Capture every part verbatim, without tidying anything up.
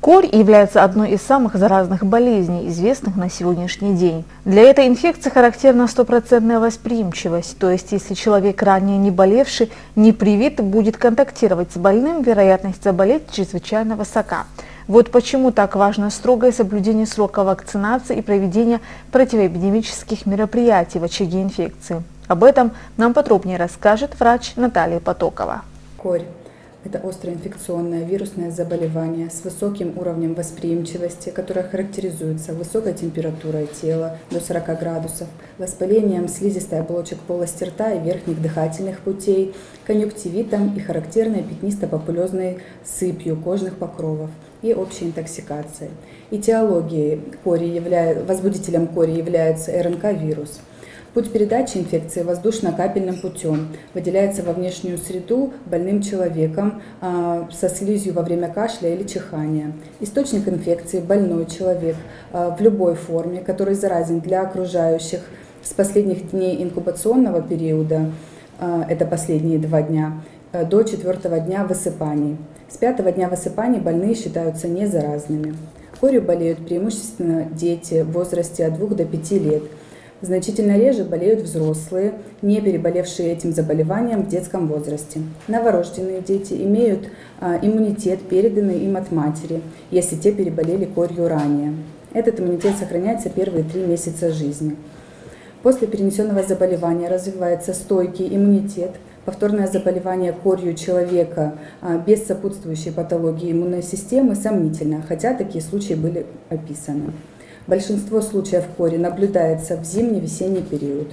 Корь является одной из самых заразных болезней, известных на сегодняшний день. Для этой инфекции характерна стопроцентная восприимчивость, то есть если человек, ранее не болевший, не привит, будет контактировать с больным, вероятность заболеть чрезвычайно высока. Вот почему так важно строгое соблюдение срока вакцинации и проведение противоэпидемических мероприятий в очаге инфекции. Об этом нам подробнее расскажет врач Наталья Потокова. Корь – это острое инфекционное вирусное заболевание с высоким уровнем восприимчивости, которое характеризуется высокой температурой тела до сорока градусов, воспалением слизистой оболочек полости рта и верхних дыхательных путей, конъюнктивитом и характерной пятнисто-папулезной сыпью кожных покровов и общей интоксикацией. Этиологией кори является, возбудителем кори является РНК-вирус. Путь передачи инфекции воздушно-капельным путем выделяется во внешнюю среду больным человеком э, со слизью во время кашля или чихания. Источник инфекции – больной человек э, в любой форме, который заразен для окружающих с последних дней инкубационного периода, э, это последние два дня, э, до четвертого дня высыпаний. С пятого дня высыпаний больные считаются незаразными. Корью болеют преимущественно дети в возрасте от двух до пяти лет. Значительно реже болеют взрослые, не переболевшие этим заболеванием в детском возрасте. Новорожденные дети имеют а, иммунитет, переданный им от матери, если те переболели корью ранее. Этот иммунитет сохраняется первые три месяца жизни. После перенесенного заболевания развивается стойкий иммунитет. Повторное заболевание корью человека а, без сопутствующей патологии иммунной системы сомнительно, хотя такие случаи были описаны. Большинство случаев кори наблюдается в зимне-весенний период.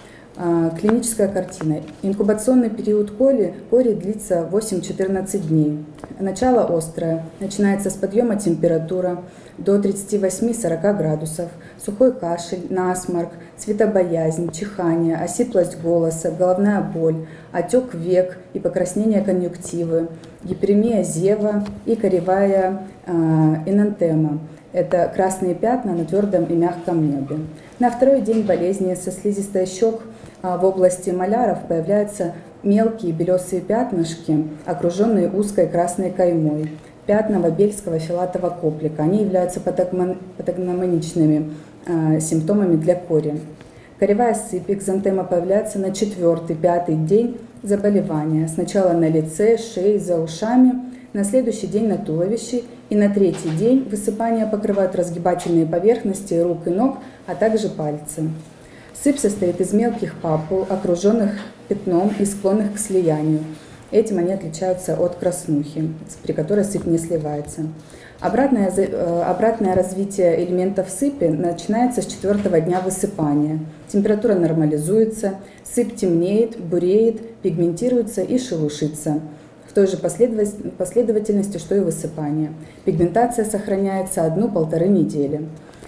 Клиническая картина. Инкубационный период кори, кори длится восемь-четырнадцать дней. Начало острое. Начинается с подъема температуры до тридцати восьми-сорока градусов, сухой кашель, насморк, светобоязнь, чихание, осиплость голоса, головная боль, отек век и покраснение конъюнктивы, гиперемия зева и коревая э, энантема. Это красные пятна на твердом и мягком небе. На второй день болезни со слизистой щек в области маляров появляются мелкие белесые пятнышки, окруженные узкой красной каймой. Пятна вабельского филатового коплика. Они являются патогномоничными э, симптомами для кори. Коревая сыпь экзантема появляется на четвертый-пятый день заболевания. Сначала на лице, шее, за ушами, на следующий день на туловище и на третий день высыпания покрывают разгибательные поверхности рук и ног, а также пальцы. Сыпь состоит из мелких папул, окруженных пятном и склонных к слиянию. Этим они отличаются от краснухи, при которой сыпь не сливается. Обратное, обратное развитие элементов сыпи начинается с четвертого дня высыпания. Температура нормализуется, сыпь темнеет, буреет, пигментируется и шелушится. В той же последовательности, что и высыпание. Пигментация сохраняется одну-полторы недели.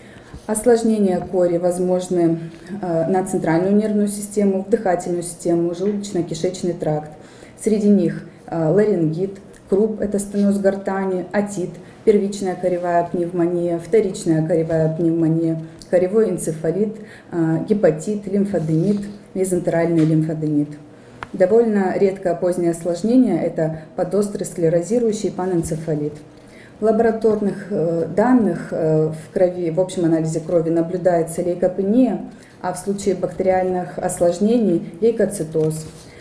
Осложнения кори возможны на центральную нервную систему, дыхательную систему, желудочно-кишечный тракт. Среди них ларингит, круп – это стеноз гортани, отит, первичная коревая пневмония, вторичная коревая пневмония, коревой энцефалит, гепатит, лимфоденит, мезентеральный лимфоденит. Довольно редкое позднее осложнение – это подострый склерозирующий панэнцефалит. В лабораторных данных в крови, в общем анализе крови наблюдается лейкопения, а в случае бактериальных осложнений – лейкоцитоз.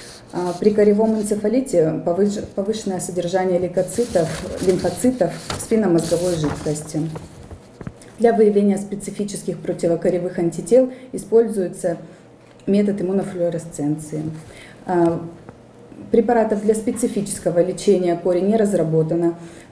При коревом энцефалите повышенное содержание лейкоцитов, лимфоцитов в спинномозговой жидкости. Для выявления специфических противокоревых антител используется метод иммунофлуоресценции. Препаратов для специфического лечения кори не разработано.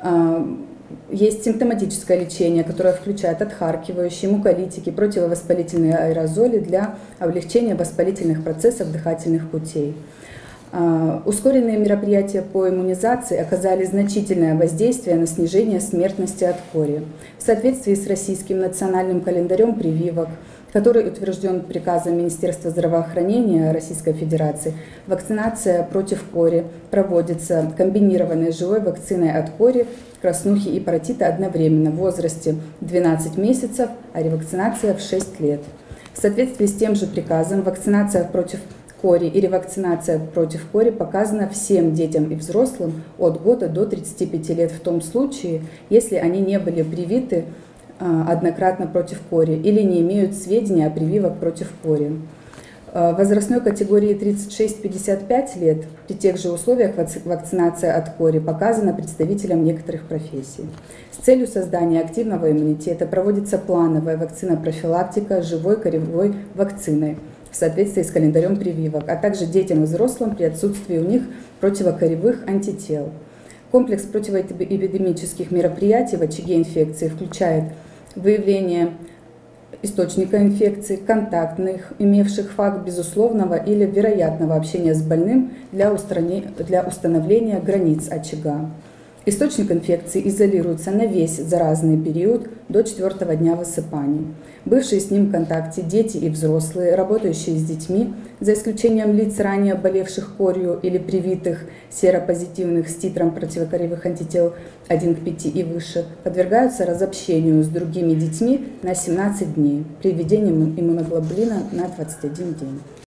Есть симптоматическое лечение, которое включает отхаркивающие, муколитики, противовоспалительные аэрозоли для облегчения воспалительных процессов дыхательных путей. Ускоренные мероприятия по иммунизации оказали значительное воздействие на снижение смертности от кори. В соответствии с российским национальным календарем прививок, который утвержден приказом Министерства здравоохранения Российской Федерации, вакцинация против кори проводится комбинированной живой вакциной от кори, краснухи и паротита одновременно в возрасте двенадцать месяцев, а ревакцинация в шесть лет. В соответствии с тем же приказом вакцинация против кори и ревакцинация против кори показана всем детям и взрослым от года до тридцати пяти лет в том случае, если они не были привиты однократно против кори или не имеют сведения о прививках против кори. В возрастной категории тридцать шесть — пятьдесят пять лет при тех же условиях вакцинация от кори показана представителям некоторых профессий. С целью создания активного иммунитета проводится плановая вакцинопрофилактика живой коревой вакциной в соответствии с календарем прививок, а также детям и взрослым при отсутствии у них противокоревых антител. Комплекс противоэпидемических мероприятий в очаге инфекции включает выявление источника инфекции, контактных, имевших факт безусловного или вероятного общения с больным для установления границ очага. Источник инфекции изолируется на весь заразный период до четвертого дня высыпаний. Бывшие с ним в контакте дети и взрослые, работающие с детьми, за исключением лиц, ранее болевших корью или привитых серопозитивных с титром противокоревых антител один к пяти и выше, подвергаются разобщению с другими детьми на семнадцать дней при введении иммуноглобулина на двадцать один день.